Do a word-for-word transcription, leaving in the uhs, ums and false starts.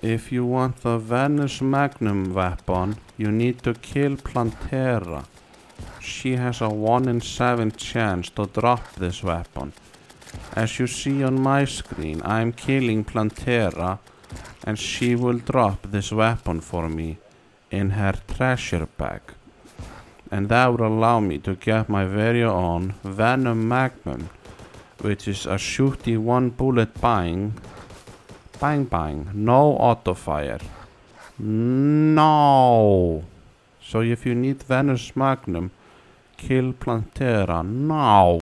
If you want the Venus Magnum weapon, you need to kill Plantera. She has a one in seven chance to drop this weapon. As you see on my screen, I am killing Plantera, and she will drop this weapon for me in her treasure bag. And that will allow me to get my very own Venom Magnum, which is a shooty one bullet bang, bang bang, no auto fire. No! So if you need Venus Magnum, kill Plantera now.